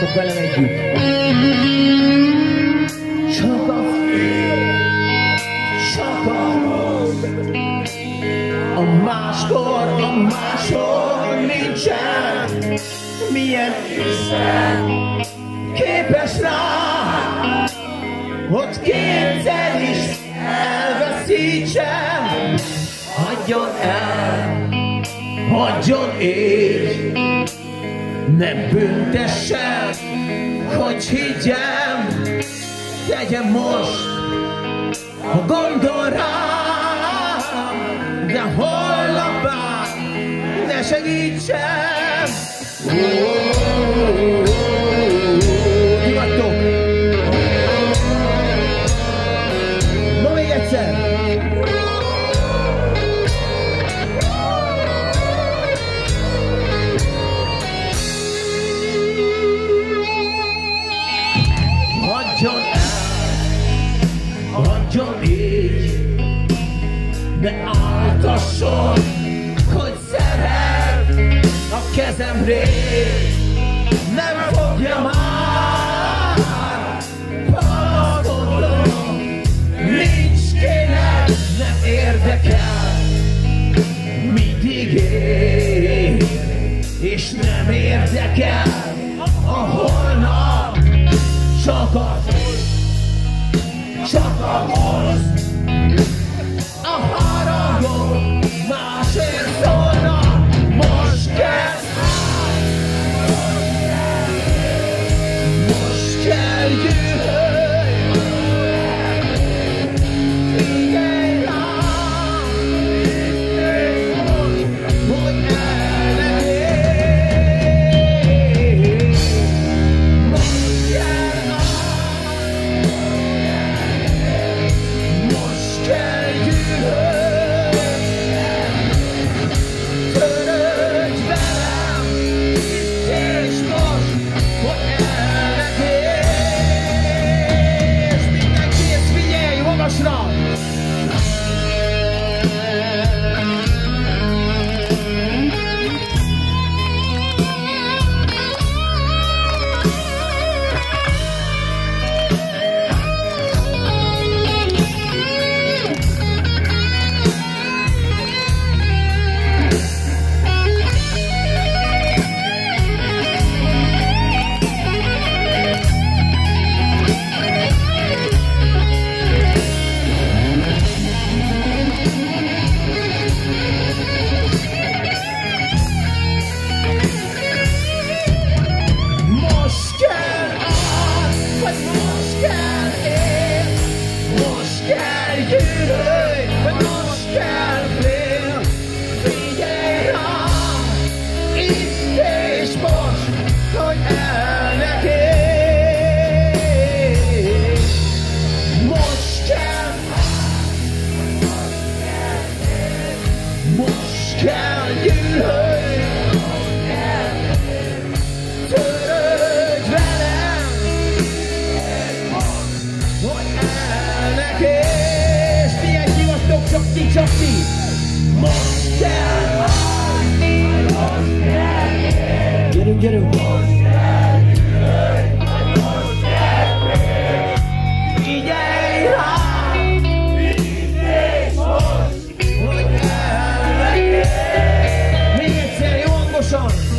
Hallgassátok velem együtt. Csak a fél, csak a máshol nincsen. Milyen Isten képes rá, hogy kétszer is elveszítsen. Hagyjon el, hagyjon így, ne büntessen, hogy higgyem. Tegye most, ha gondol rám, de holnap már ne segítsen. Ti vagytok? No, még egyszer! Hagyjon el, hagyjon így, ne áltasson, hogy szeret a kezemre, nem fogja már. Panaszkodom, nincs kéne, nem érdekel, mindig ér, és nem érdekel a holnap. Csak a most, a haragom másért szólna, most kell, most kell jöjj, figyelj rám, hogy elnehéz, most kell. Csak ti! Most kell! Gyerünk, gyerünk! Most kell! Figyelj rám! Itt és most! Hogy elvegyél! Még egyszer, jó hangosan!